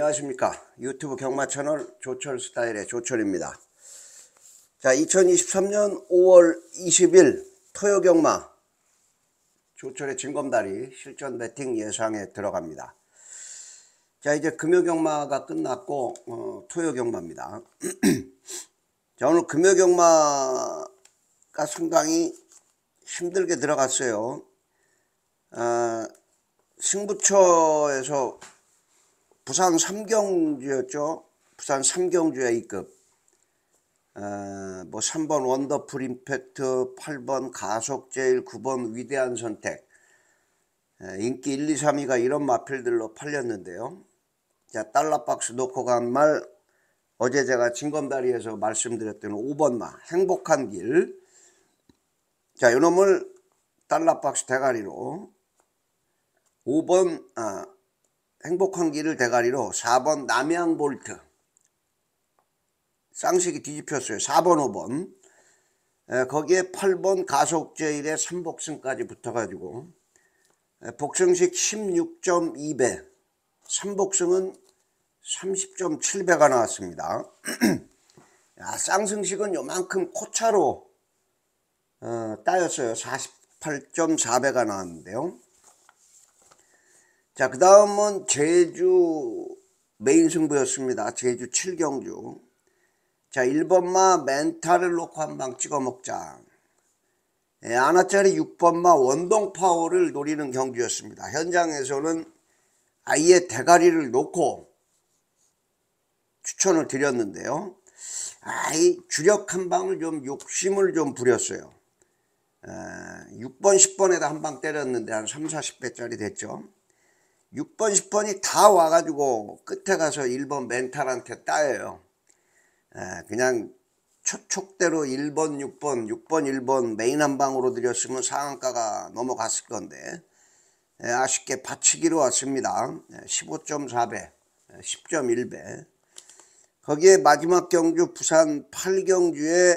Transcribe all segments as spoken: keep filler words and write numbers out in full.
안녕하십니까. 유튜브 경마 채널 조철 스타일의 조철입니다. 자, 이천이십삼 년 오월 이십일 토요 경마 조철의 진검다리 실전 배팅 예상에 들어갑니다. 자, 이제 금요 경마가 끝났고 어, 토요 경마입니다. 자, 오늘 금요 경마가 상당히 힘들게 들어갔어요. 아, 승부처에서 부산 삼경주였죠. 부산 삼경주의 이급. 어, 뭐 삼 번 원더풀 임팩트, 팔 번 가속제일, 구 번 위대한 선택. 에, 인기 일, 이, 삼 위가 이런 마필들로 팔렸는데요. 자, 달러박스 놓고 간 말, 어제 제가 진검다리에서 말씀드렸던 오 번 마, 행복한 길. 자, 이놈을 달러박스 대가리로 오 번, 아, 행복한 길을 대가리로 사 번 남양볼트 쌍식이 뒤집혔어요. 사 번 오 번 에, 거기에 팔 번 가속제일의 삼 복승까지 붙어가지고 에, 복승식 십육 점 이 배, 삼 복승은 삼십 점 칠 배가 나왔습니다. 야, 쌍승식은 요만큼 코차로 어, 따였어요. 사십팔 점 사 배가 나왔는데요. 자, 그 다음은 제주 메인 승부였습니다. 제주 칠 경주. 자, 일 번 마 멘탈을 놓고 한 방 찍어 먹자. 예, 하나짜리 육 번 마 원동파워를 노리는 경주였습니다. 현장에서는 아예 대가리를 놓고 추천을 드렸는데요. 아, 이 주력 한 방을 좀 욕심을 좀 부렸어요. 에, 육 번, 십 번에다 한 방 때렸는데 한 삼, 사십 배짜리 됐죠. 육 번, 십 번이 다 와가지고 끝에 가서 일 번 멘탈한테 따여요. 에, 그냥 초촉대로 일 번, 육 번, 육 번, 일 번 메인 한 방으로 드렸으면 상한가가 넘어갔을 건데 에, 아쉽게 받치기로 왔습니다. 십오 점 사 배, 십 점 일 배. 거기에 마지막 경주 부산 팔 경주에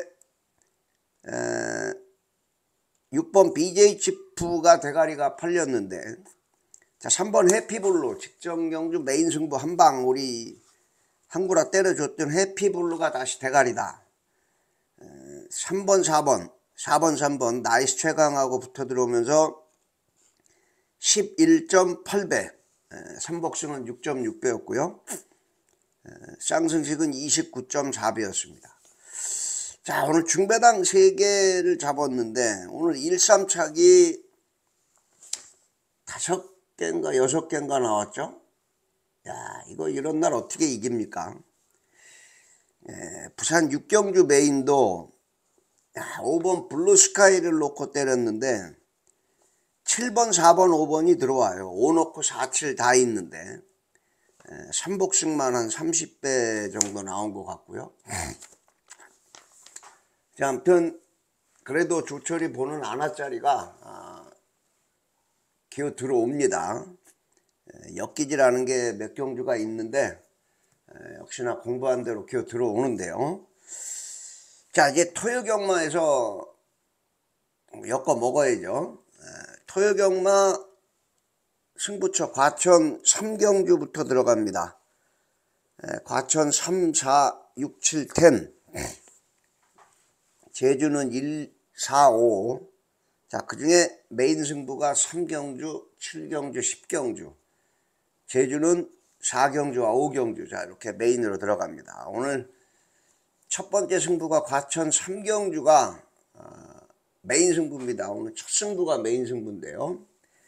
에, 육 번 비제이 치프가 대가리가 팔렸는데, 자, 삼 번 해피블루 직전 경주 메인 승부 한방 우리 한구라 때려줬던 해피블루가 다시 대가리다. 에, 삼 번 사 번 사 번 삼 번 나이스 최강하고 붙어 들어오면서 십일 점 팔 배, 에, 삼 복승은 육 점 육 배였고요 에, 쌍승식은 이십구 점 사 배였습니다. 자, 오늘 중배당 세 개를 잡았는데 오늘 일, 삼 차기 다섯 개인가 여섯 개인가 나왔죠. 야, 이거 이런 날 어떻게 이깁니까? 예, 부산 육 경주 메인도 야, 오 번 블루스카이를 놓고 때렸는데 칠 번, 사 번, 오 번이 들어와요. 오 놓고 사, 칠 다 있는데 예, 삼 복승만 한 삼십 배 정도 나온 것 같고요. 자, 아무튼 그래도 조철이 보는 하나짜리가 아, 기어 들어옵니다. 엮이지라는 게 몇 경주가 있는데 에, 역시나 공부한 대로 기어 들어오는데요. 자, 이제 토요 경마에서 엮어 먹어야죠. 에, 토요 경마 승부처 과천 삼 경주부터 들어갑니다. 에, 과천 삼, 사, 육, 칠, 텐. 제주는 일, 사, 오. 자, 그 중에 메인 승부가 삼 경주, 칠 경주, 십 경주. 제주는 사 경주와 오 경주. 자, 이렇게 메인으로 들어갑니다. 오늘 첫 번째 승부가 과천 삼 경주가 어, 메인 승부입니다. 오늘 첫 승부가 메인 승부인데요.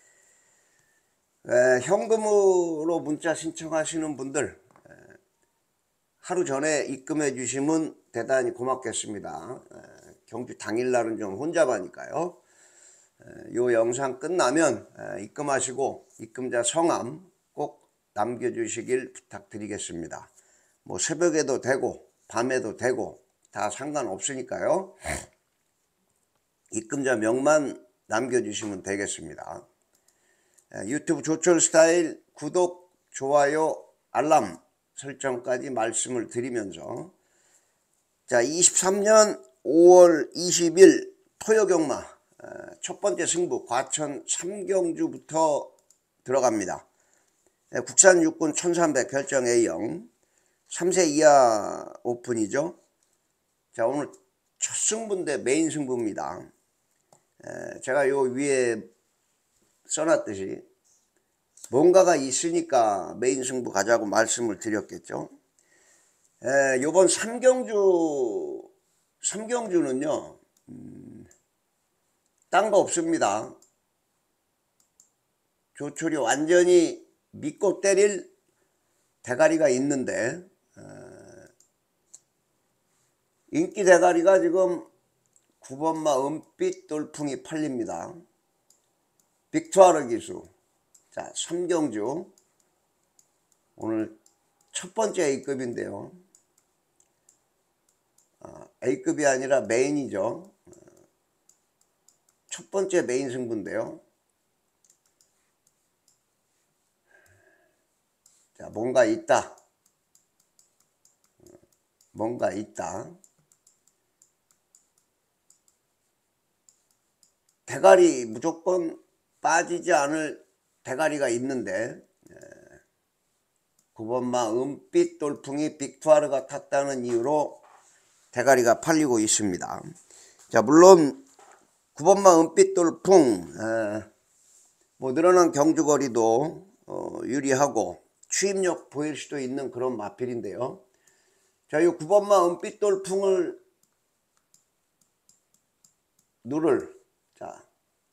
에, 현금으로 문자 신청하시는 분들 에, 하루 전에 입금해 주시면 대단히 고맙겠습니다. 에, 경주 당일날은 좀 혼잡하니까요. 에, 요 영상 끝나면 에, 입금하시고 입금자 성함 꼭 남겨주시길 부탁드리겠습니다. 뭐 새벽에도 되고 밤에도 되고 다 상관없으니까요. 입금자 명만 남겨주시면 되겠습니다. 유튜브 조철 스타일 구독, 좋아요, 알람 설정까지 말씀을 드리면서 자, 이십삼 년 오월 이십일 토요 경마 첫 번째 승부 과천 삼 경주부터 들어갑니다. 예, 국산 육군 천삼백 결정 A형 삼 세 이하 오픈이죠. 자, 오늘 첫 승부인데 메인 승부입니다. 에, 제가 요 위에 써놨듯이 뭔가가 있으니까 메인 승부 가자고 말씀을 드렸겠죠. 에, 요번 삼경주 삼경주는요 음, 딴 거 없습니다. 조철이 완전히 믿고 때릴 대가리가 있는데 에, 인기 대가리가 지금 구 번마 은빛 돌풍이 팔립니다. 빅투아르 기수. 자, 삼경주 오늘 첫 번째 A급인데요. 아, A급이 아니라 메인이죠. 첫 번째 메인 승부인데요. 자, 뭔가 있다. 뭔가 있다. 대가리 무조건 빠지지 않을 대가리가 있는데 구 번마 은빛 돌풍이 빅투아르가 탔다는 이유로 대가리가 팔리고 있습니다. 자, 물론 구 번마 은빛 돌풍 에, 뭐 늘어난 경주거리도 어, 유리하고 추임력 보일 수도 있는 그런 마필인데요. 자, 이 구 번마 은빛 돌풍을 누를 자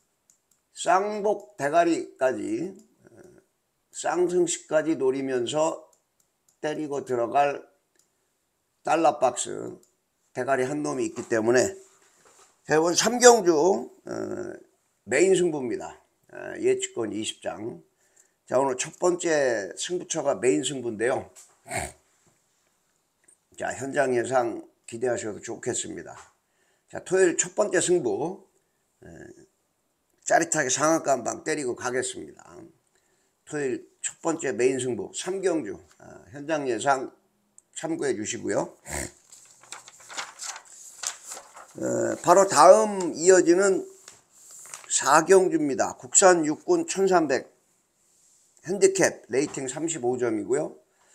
쌍복 대가리까지 쌍승시까지 노리면서 때리고 들어갈 달러박스 대가리 한 놈이 있기 때문에 이번 삼경주 메인 승부입니다. 예측권 이십 장. 자, 오늘 첫 번째 승부처가 메인 승부인데요. 자, 현장 예상 기대하셔도 좋겠습니다. 자, 토요일 첫 번째 승부 짜릿하게 상한가 한 방 때리고 가겠습니다. 토요일 첫 번째 메인 승부 삼경주 아, 현장 예상 참고해 주시고요. 어, 바로 다음 이어지는 사경주입니다. 국산 육군 천삼백 핸디캡 레이팅 삼십오 점이고요.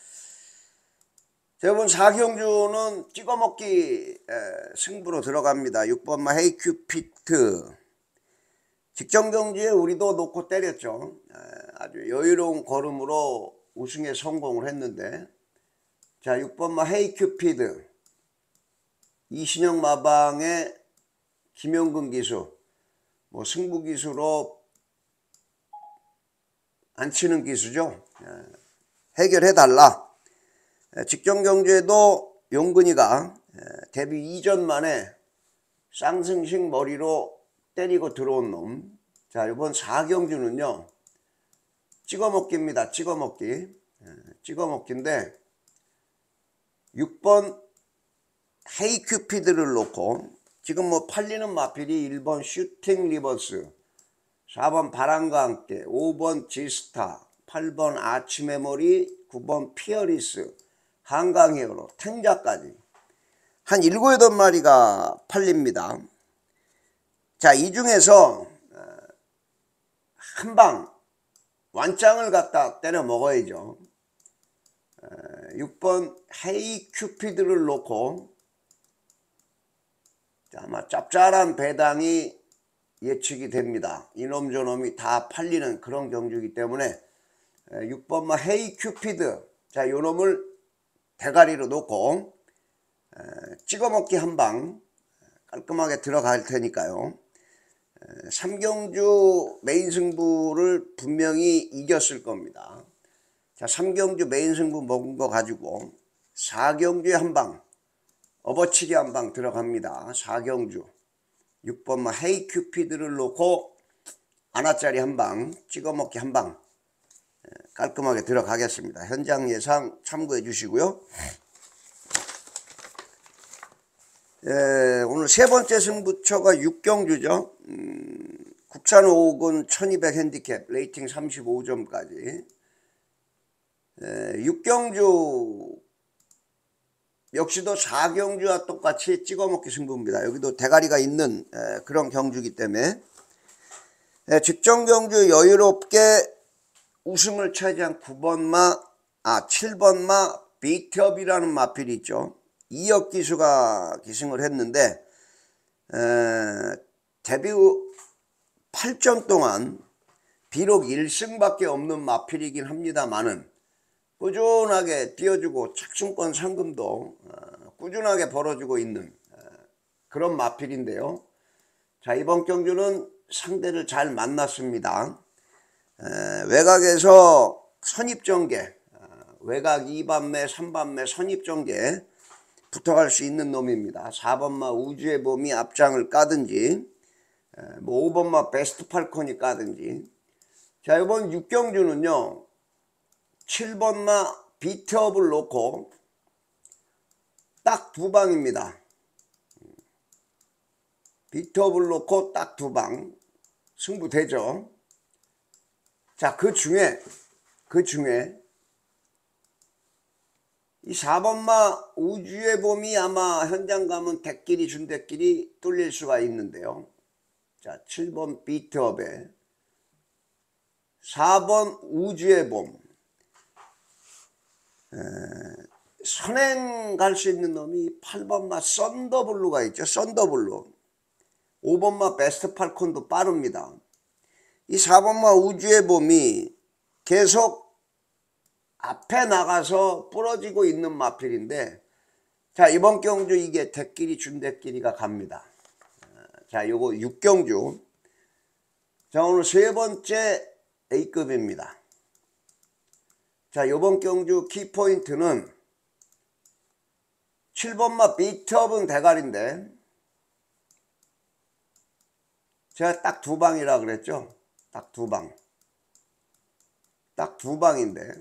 자, 이번 사경주는 찍어먹기 에, 승부로 들어갑니다. 육 번마 헤이큐피트 직전 경주에 우리도 놓고 때렸죠. 아주 여유로운 걸음으로 우승에 성공을 했는데, 자, 육 번마 헤이큐피드 이신영 마방의 김영근 기수, 뭐 승부 기수로 안 치는 기수죠. 해결해 달라. 직전 경주에도 용근이가 데뷔 이전 만에 쌍승식 머리로 때리고 들어온 놈. 자, 이번 사경주는요 찍어먹기입니다. 찍어먹기. 찍어먹기인데 육 번 헤이큐피드를 놓고 지금 뭐 팔리는 마필이 일 번 슈팅 리버스, 사 번 바람과 함께, 오 번 지스타, 팔 번 아치메모리, 구 번 피어리스, 한강 히어로, 탱자까지 한 일곱, 여덟 마리가 팔립니다. 자, 이 중에서 한방 완짱을 갖다 때려 먹어야죠. 육 번 헤이큐피드를 놓고 아마 짭짤한 배당이 예측이 됩니다. 이놈 저놈이 다 팔리는 그런 경주이기 때문에 육 번마 헤이큐피드, 자, 요놈을 대가리로 놓고 찍어먹기 한방 깔끔하게 들어갈 테니까요. 삼경주 메인 승부를 분명히 이겼을 겁니다. 자, 삼경주 메인 승부 먹은 거 가지고 사경주에 한방 업어치기 한방 들어갑니다. 사경주 육 번마 헤이큐피드를 놓고 아나짜리 한방 찍어먹기 한방 깔끔하게 들어가겠습니다. 현장 예상 참고해 주시고요. 예, 오늘 세 번째 승부처가 육경주죠. 음, 국산 오군 천이백 핸디캡 레이팅 삼십오 점까지. 예, 육경주 역시도 사경주와 똑같이 찍어먹기 승부입니다. 여기도 대가리가 있는 에, 그런 경주이기 때문에 에, 직전 경주 여유롭게 우승을 차지한 구 번마, 아, 칠 번마 비트업이라는 마필이 있죠. 이혁 기수가 기승을 했는데, 에, 데뷔 후 팔 전 동안 비록 일 승밖에 없는 마필이긴 합니다만은 꾸준하게 뛰어주고 착승권 상금도 꾸준하게 벌어주고 있는 그런 마필인데요. 자, 이번 경주는 상대를 잘 만났습니다. 에, 외곽에서 선입전개, 외곽 이 반매, 삼 반매 선입전개 붙어갈 수 있는 놈입니다. 사 번마 우주의 봄이 앞장을 까든지, 뭐 오 번마 베스트 팔콘이 까든지. 자, 이번 육 경주는요, 칠 번마 비트업을 놓고 딱 두 방입니다. 비트업을 놓고 딱 두 방 승부되죠. 자, 그 중에 그 중에 이 사 번마 우주의 봄이 아마 현장 가면 대끼리 준대끼리 뚫릴 수가 있는데요. 자, 칠 번 비트업에 사 번 우주의 봄, 에, 선행 갈 수 있는 놈이 팔 번마 썬더블루가 있죠. 썬더블루. 오 번마 베스트 팔콘도 빠릅니다. 이 사 번마 우주의 봄이 계속 앞에 나가서 부러지고 있는 마필인데, 자, 이번 경주 이게 대끼리 준대끼리가 갑니다. 자, 요거 육 경주. 자, 오늘 세 번째 A급입니다. 자, 요번 경주 키포인트는 칠 번마 비트업은 대가리인데, 제가 딱 두 방이라 그랬죠. 딱 두 방. 딱 두 방인데,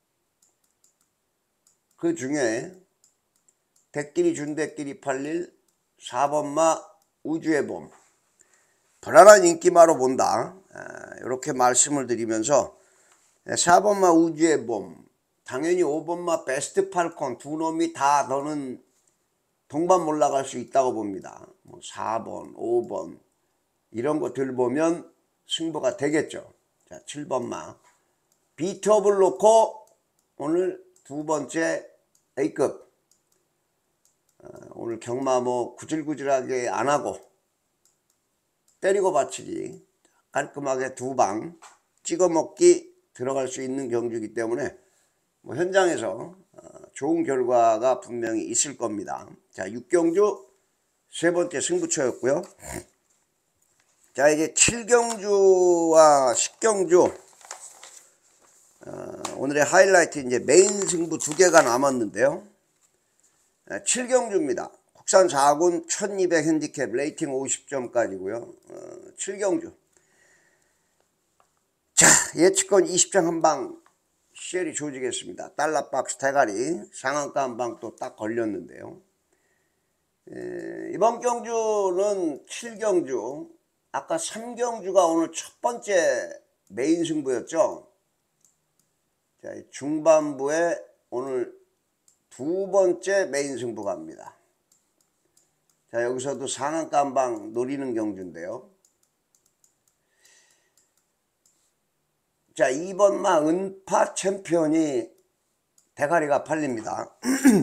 그 중에 대끼리 준대끼리 팔릴 사 번마 우주의 봄, 불안한 인기마로 본다. 이렇게 말씀을 드리면서 사 번마 우주의 봄, 당연히 오 번마 베스트 팔콘 두 놈이 다 너는 동반 올라갈 수 있다고 봅니다. 뭐 사 번, 오 번 이런 것들 보면 승부가 되겠죠. 자, 칠 번마 비트업을 놓고 오늘 두 번째 A급. 어, 오늘 경마 뭐 구질구질하게 안 하고 때리고 받치기 깔끔하게 두 방 찍어 먹기 들어갈 수 있는 경주이기 때문에 뭐 현장에서 어, 좋은 결과가 분명히 있을 겁니다. 자, 육 경주 세 번째 승부처였고요. 자, 이제 칠 경주와 십 경주 어, 오늘의 하이라이트 이제 메인 승부 두 개가 남았는데요. 칠 경주입니다. 국산 사 군 천이백 핸디캡 레이팅 오십 점까지고요. 어, 칠 경주. 자, 예측권 이십 장 한 방 씨엘이 조지겠습니다. 달러박스 대가리 상한가 한 방 또 딱 걸렸는데요. 에, 이번 경주는 칠 경주. 아까 삼 경주가 오늘 첫 번째 메인 승부였죠. 자, 중반부에 오늘 두 번째 메인 승부 갑니다. 자, 여기서도 상한가 한 방 노리는 경주인데요. 자, 이 번마 은파 챔피언이 대가리가 팔립니다.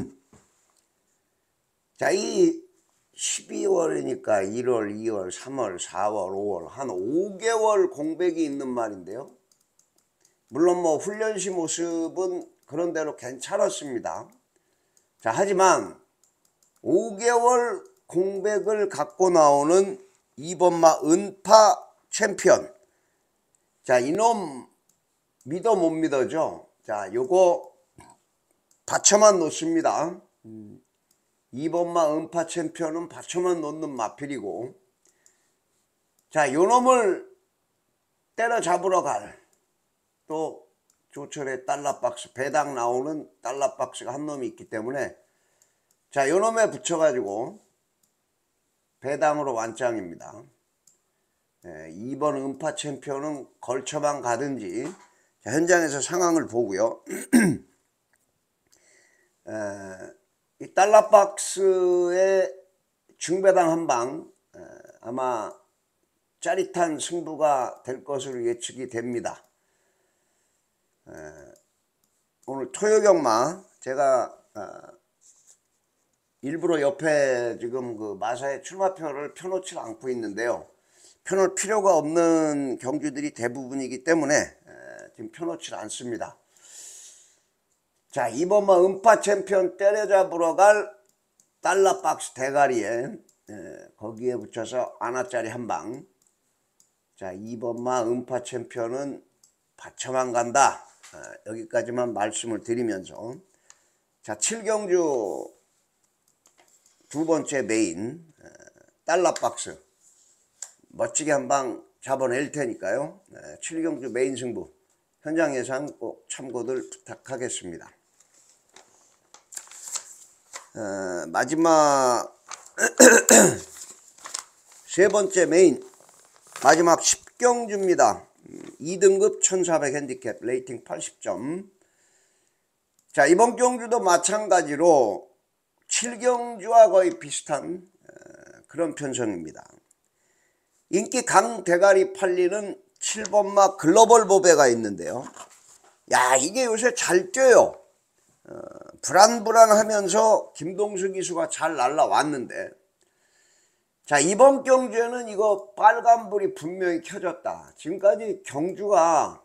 자, 이 십이월이니까 일월, 이월, 삼월, 사월, 오월 한 오 개월 공백이 있는 말인데요. 물론 뭐 훈련시 모습은 그런대로 괜찮았습니다. 자, 하지만 오 개월 공백을 갖고 나오는 이 번마 은파 챔피언. 자, 이놈 믿어 못 믿어죠. 자, 요거 받쳐만 놓습니다. 음, 이 번마 은파 챔피언은 받쳐만 놓는 마필이고, 자, 요놈을 때려잡으러 갈 또 조철의 달러박스 배당 나오는 달러박스가 한 놈이 있기 때문에, 자, 요놈에 붙여가지고 배당으로 완짱입니다. 예, 이 번 은파 챔피언은 걸쳐만 가든지. 자, 현장에서 상황을 보고요. 에, 이 달러박스의 중배당 한 방 아마 짜릿한 승부가 될 것으로 예측이 됩니다. 에, 오늘 토요경마 제가 어, 일부러 옆에 지금 그 마사의 출마표를 펴놓지 않고 있는데요. 펴놓을 필요가 없는 경주들이 대부분이기 때문에 에, 지금 펴놓지 않습니다. 자, 이번마 음파 챔피언 때려잡으러 갈 달러박스 대가리에 에, 거기에 붙여서 아나짜리 한방. 자, 이번마 음파 챔피언은 받쳐만 간다. 에, 여기까지만 말씀을 드리면서, 자, 칠경주 두 번째 메인 에, 달러박스 멋지게 한방 잡아낼 테니까요. 에, 칠경주 메인 승부 현장 예상 꼭 참고들 부탁하겠습니다. 어, 마지막 세 번째 메인 마지막 십 경주입니다. 이 등급 천사백 핸디캡 레이팅 팔십 점. 자, 이번 경주도 마찬가지로 칠 경주와 거의 비슷한 어, 그런 편성입니다. 인기 강 대가리 팔리는 칠 번마 글로벌 보배가 있는데요. 야, 이게 요새 잘 뛰어요. 어, 불안불안하면서 김동수 기수가 잘 날라왔는데, 자, 이번 경주에는 이거 빨간불이 분명히 켜졌다. 지금까지 경주가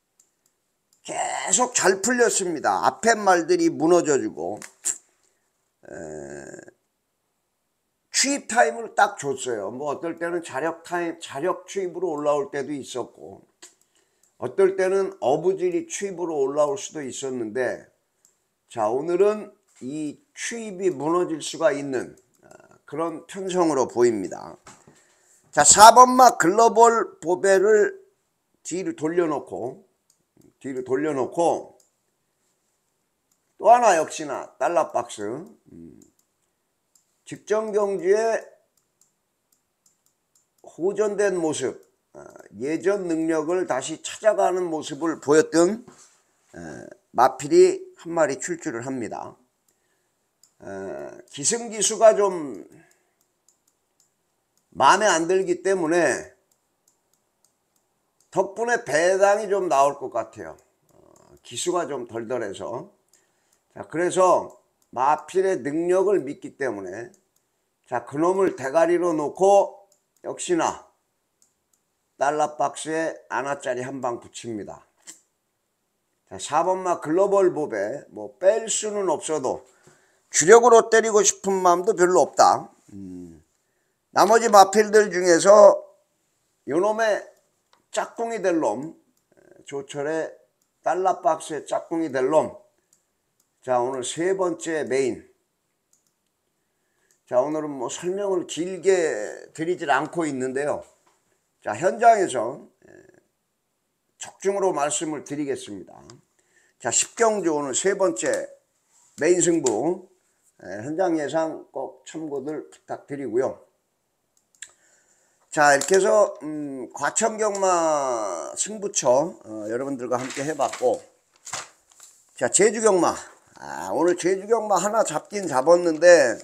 계속 잘 풀렸습니다. 앞에 말들이 무너져주고 에, 추입 타임을 딱 줬어요. 뭐 어떨 때는 자력 타임, 자력 추입으로 올라올 때도 있었고, 어떨 때는 어부질이 추입으로 올라올 수도 있었는데, 자, 오늘은 이 추입이 무너질 수가 있는 그런 편성으로 보입니다. 자, 사 번마 글로벌 보배를 뒤로 돌려놓고 뒤로 돌려놓고 또 하나 역시나 달러박스 음, 직전 경주에 호전된 모습, 예전 능력을 다시 찾아가는 모습을 보였던 마필이 한 마리 출주를 합니다. 기승기수가 좀 마음에 안 들기 때문에 덕분에 배당이 좀 나올 것 같아요. 기수가 좀 덜덜해서. 자, 그래서 마필의 능력을 믿기 때문에, 자, 그놈을 대가리로 놓고 역시나 달러박스에 아나짜리 한 방 붙입니다. 자, 사 번마 글로벌 보배 뭐 뺄 수는 없어도 주력으로 때리고 싶은 마음도 별로 없다. 음. 나머지 마필들 중에서 요놈의 짝꿍이 될 놈, 조철의 달러박스의 짝꿍이 될 놈. 자, 오늘 세 번째 메인. 자, 오늘은 뭐 설명을 길게 드리질 않고 있는데요. 자, 현장에서 적중으로 말씀을 드리겠습니다. 자, 십 경주 오늘 세 번째 메인 승부 현장 예상 꼭 참고들 부탁드리고요. 자, 이렇게 해서 음, 과천경마 승부처 어, 여러분들과 함께 해봤고, 자, 제주경마. 아, 오늘 제주경마 하나 잡긴 잡았는데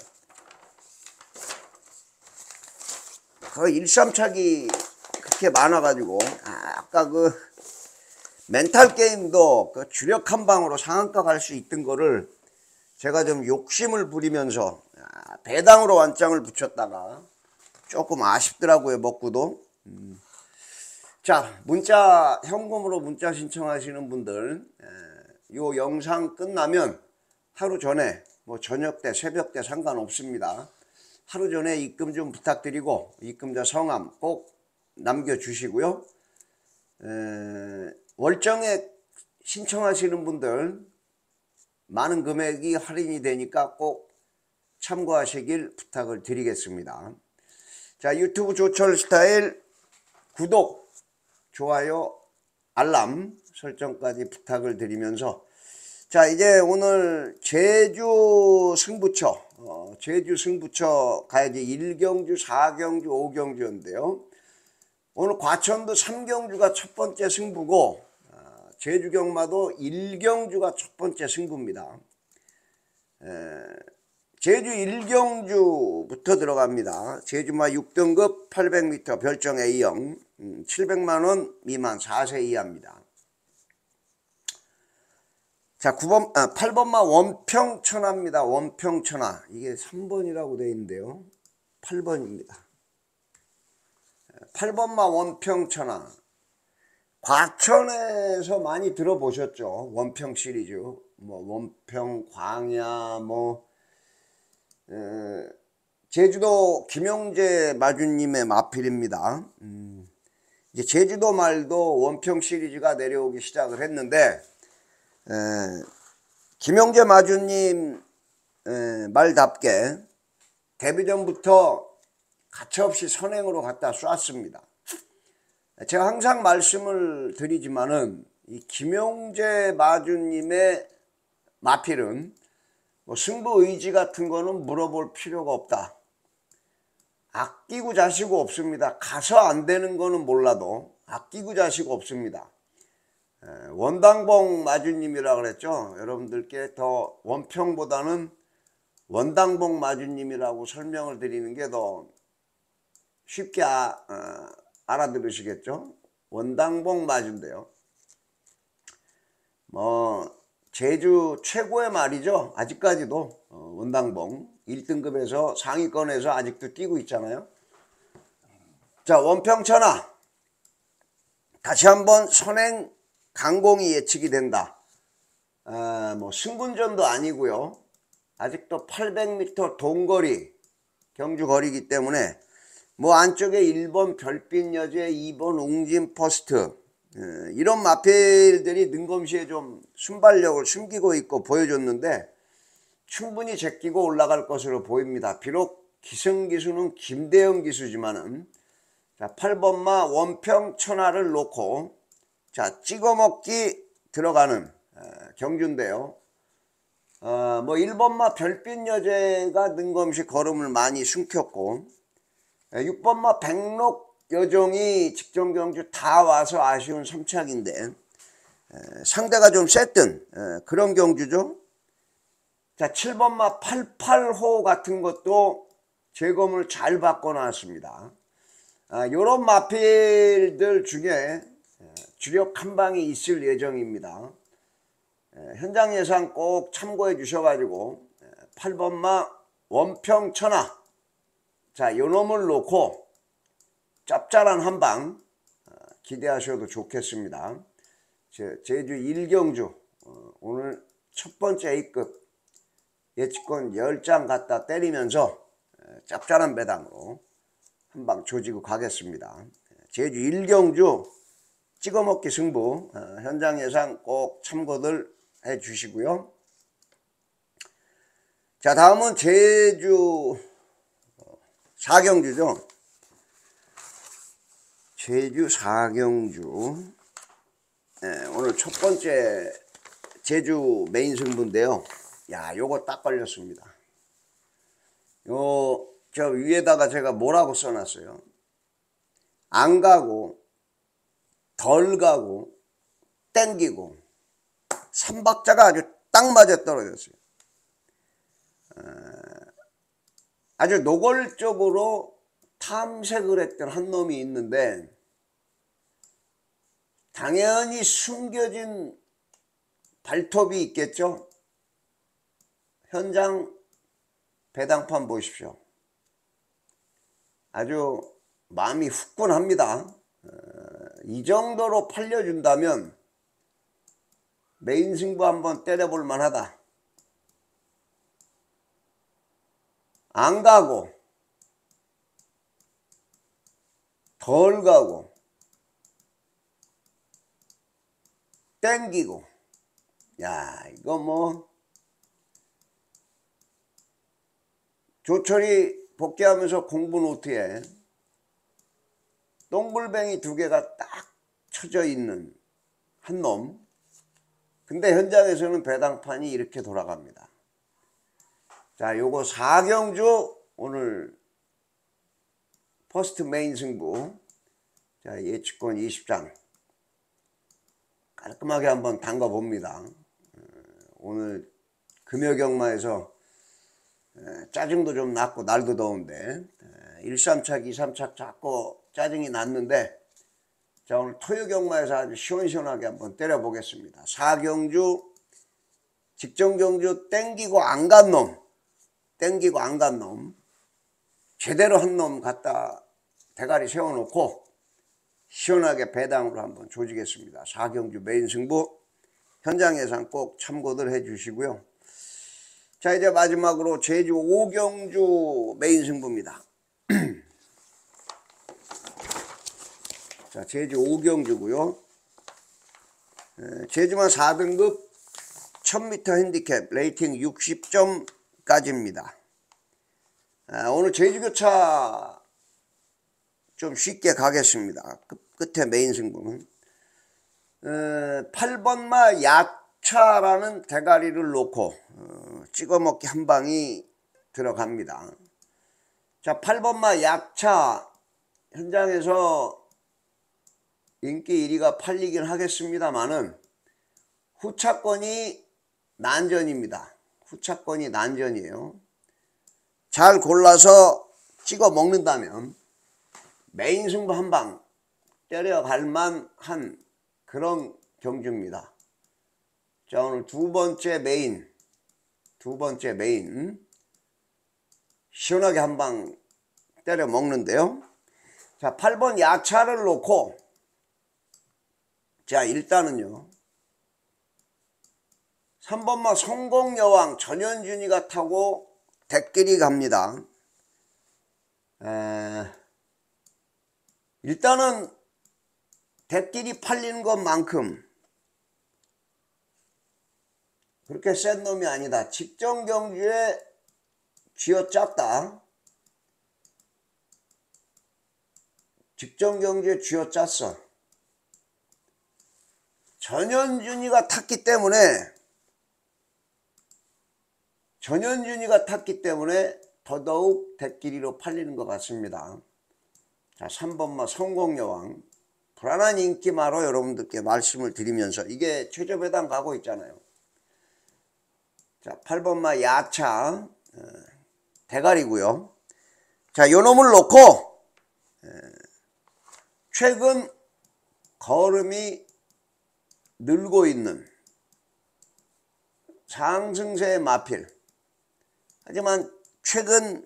거의 일삼차기 그렇게 많아가지고, 아, 아까 그 멘탈 게임도 그 주력 한 방으로 상한가 갈 수 있던 거를 제가 좀 욕심을 부리면서 아, 배당으로 완장을 붙였다가 조금 아쉽더라고요, 먹고도. 음. 자, 문자 현금으로 문자 신청하시는 분들, 에, 요 영상 끝나면 하루 전에 뭐 저녁 때 새벽 때 상관없습니다. 하루 전에 입금 좀 부탁드리고 입금자 성함 꼭 남겨주시고요. 에, 월정액 신청하시는 분들 많은 금액이 할인이 되니까 꼭 참고하시길 부탁을 드리겠습니다. 자, 유튜브 조철 스타일 구독, 좋아요, 알람 설정까지 부탁을 드리면서, 자, 이제 오늘 제주 승부처, 어, 제주 승부처 가야지. 일 경주, 사 경주, 오 경주인데요. 오늘 과천도 삼 경주가 첫 번째 승부고, 어, 제주 경마도 일 경주가 첫 번째 승부입니다. 에, 제주 일 경주부터 들어갑니다. 제주마 육 등급 팔백 미터 별정 A형 음, 칠백만 원 미만 사 세 이하입니다. 자, 구 번, 아, 팔 번마 원평천하입니다. 원평천하. 이게 삼 번이라고 되어 있는데요. 팔 번입니다. 팔 번마 원평천하. 과천에서 많이 들어보셨죠? 원평 시리즈. 뭐, 원평, 광야, 뭐, 에, 제주도 김용재 마주님의 마필입니다. 음, 이제 제주도 말도 원평 시리즈가 내려오기 시작을 했는데, 에, 김용재 마주님 에, 말답게 데뷔 전부터 가차없이 선행으로 갖다 쐈습니다. 제가 항상 말씀을 드리지만은 이 김용재 마주님의 마필은 뭐 승부 의지 같은 거는 물어볼 필요가 없다. 아끼고 자시고 없습니다. 가서 안 되는 거는 몰라도 아끼고 자시고 없습니다. 원당봉 마주님이라 그랬죠. 여러분들께 더 원평보다는 원당봉 마주님이라고 설명을 드리는 게 더 쉽게 아, 어, 알아들으시겠죠. 원당봉 마주인데요. 뭐 제주 최고의 말이죠. 아직까지도 어, 원당봉 일 등급에서 상위권에서 아직도 뛰고 있잖아요. 자, 원평천하 다시 한번 선행 강공이 예측이 된다. 아, 뭐 승분전도 아니고요. 아직도 팔백 미터 동거리 경주 거리이기 때문에 뭐 안쪽에 일 번 별빛여제, 이 번 웅진 퍼스트 이런 마필들이 능검시에 좀 순발력을 숨기고 있고 보여줬는데 충분히 제끼고 올라갈 것으로 보입니다. 비록 기승기수는 김대영 기수지만은 자, 팔 번마 원평천하를 놓고 자, 찍어먹기 들어가는 에, 경주인데요. 어, 뭐 일 번마 별빛여제가 능검시 걸음을 많이 숨겼고 에, 육 번마 백록여종이 직전 경주 다 와서 아쉬운 삼 착인데 에, 상대가 좀 셌던 에, 그런 경주죠. 자, 칠 번마 팔십팔 호 같은 것도 재검을 잘 바꿔 놨습니다. 아, 요런 마필들 중에 주력 한 방이 있을 예정입니다. 현장 예상 꼭 참고해 주셔가지고 팔 번마 원평천하 자, 요 놈을 놓고 짭짤한 한방 기대하셔도 좋겠습니다. 제주 일 경주 오늘 첫 번째 A급 예측권 십 장 갖다 때리면서 짭짤한 배당으로 한방 조지고 가겠습니다. 제주 일 경주 찍어먹기 승부 어, 현장 예상 꼭 참고들 해 주시고요. 자, 다음은 제주 사 경주죠. 제주 사 경주 네, 오늘 첫 번째 제주 메인 승부인데요. 야, 요거 딱 걸렸습니다. 요 저 위에다가 제가 뭐라고 써놨어요. 안 가고 덜 가고 땡기고 삼박자가 아주 딱 맞아 떨어졌어요. 아주 노골적으로 탐색을 했던 한 놈이 있는데 당연히 숨겨진 발톱이 있겠죠. 현장 배당판 보십시오. 아주 마음이 후끈합니다. 이 정도로 팔려준다면 메인 승부 한번 때려볼 만하다. 안 가고 덜 가고 땡기고 야, 이거 뭐 조철이 복귀하면서 공부 노트에 똥불뱅이 두 개가 딱 쳐져 있는 한 놈. 근데 현장에서는 배당판이 이렇게 돌아갑니다. 자, 요거 사 경주 오늘 퍼스트 메인 승부. 자, 예측권 이십 장 깔끔하게 한번 담가 봅니다. 오늘 금요경마에서 짜증도 좀 났고 날도 더운데 일, 삼 착, 이, 삼 착 자꾸 짜증이 났는데 자, 오늘 토요경마에서 아주 시원시원하게 한번 때려보겠습니다. 사 경주 직전경주 땡기고 안 간 놈, 땡기고 안 간 놈, 제대로 한 놈 갖다 대가리 세워놓고 시원하게 배당으로 한번 조지겠습니다. 사경주 메인 승부 현장 예상 꼭 참고들 해 주시고요. 자, 이제 마지막으로 제주 오경주 메인 승부입니다. 자, 제주 오경주고요. 제주만 사 등급 천 미터 핸디캡 레이팅 육십 점까지입니다. 아, 오늘 제주교차 좀 쉽게 가겠습니다. 끝, 끝에 메인 승부는 어, 팔 번마 야차라는 대가리를 놓고 어, 찍어먹기 한 방이 들어갑니다. 자, 팔 번마 야차 현장에서 인기 일 위가 팔리긴 하겠습니다만은 후차권이 난전입니다. 후차권이 난전이에요. 잘 골라서 찍어 먹는다면 메인 승부 한 방 때려갈 만한 그런 경주입니다. 자, 오늘 두 번째 메인, 두 번째 메인 시원하게 한 방 때려 먹는데요. 자, 팔 번 야차를 놓고 자, 일단은요 삼 번마 성공여왕 전현준이가 타고 대끼리 갑니다. 에, 일단은 대끼리 팔리는 것만큼 그렇게 센 놈이 아니다. 직전 경주에 쥐어짰다. 직전 경주에 쥐어짰어. 전현준이가 탔기 때문에 전현준이가 탔기 때문에 더더욱 대끼리로 팔리는 것 같습니다. 자, 삼 번마 성공여왕 불안한 인기마로 여러분들께 말씀을 드리면서 이게 최저배당 가고 있잖아요. 자, 팔 번마 야차 어, 대가리고요. 자, 요 놈을 놓고 에, 최근 걸음이 늘고 있는 상승세의 마필. 하지만 최근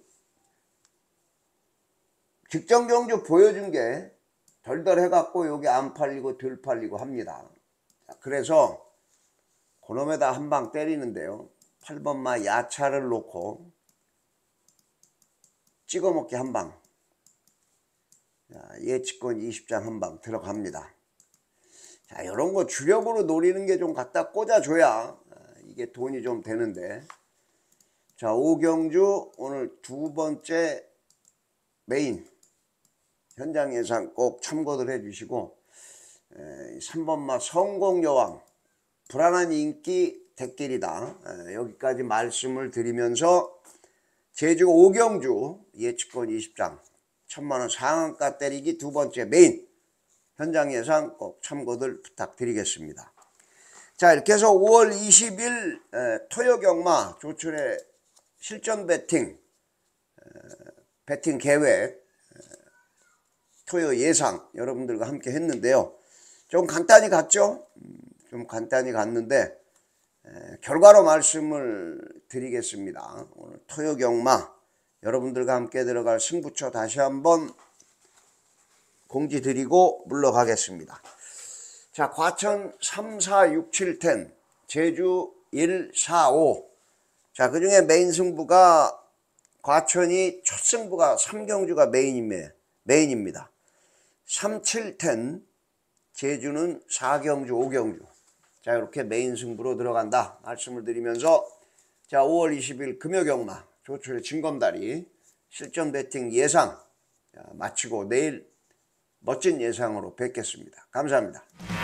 직전 경주 보여준 게 덜덜 해갖고 여기 안 팔리고 덜 팔리고 합니다. 그래서 그놈에다 한 방 때리는데요. 팔 번마 야차를 놓고 찍어먹기 한 방. 예측권 이십 장 한 방 들어갑니다. 자, 이런 거 주력으로 노리는 게 좀 갖다 꽂아줘야 이게 돈이 좀 되는데. 자, 오경주 오늘 두 번째 메인 현장 예상 꼭 참고들 해주시고 에, 삼 번마 성공여왕 불안한 인기 대끼리다. 에, 여기까지 말씀을 드리면서 제주 오경주 예측권 이십 장 천만 원 상한가 때리기 두 번째 메인 현장 예상 꼭 참고들 부탁드리겠습니다. 자, 이렇게 해서 오월 이십일 에, 토요경마 조철의 실전 배팅 에, 배팅 계획 에, 토요 예상 여러분들과 함께 했는데요. 좀 간단히 갔죠? 음, 좀 간단히 갔는데 에, 결과로 말씀을 드리겠습니다. 오늘 토요경마 여러분들과 함께 들어갈 승부처 다시 한번 공지 드리고 물러가겠습니다. 자, 과천 삼, 사, 육, 칠, 텐 제주 일, 사, 오. 자, 그 중에 메인 승부가 과천이 첫 승부가 삼 경주가 메인입니다. 메인입니다. 삼, 칠, 텐 제주는 사 경주, 오 경주. 자, 이렇게 메인 승부로 들어간다 말씀을 드리면서 자, 오월 이십일 금요경마 조철의 진검다리 실전 배팅 예상 자, 마치고 내일 멋진 예상으로 뵙겠습니다. 감사합니다.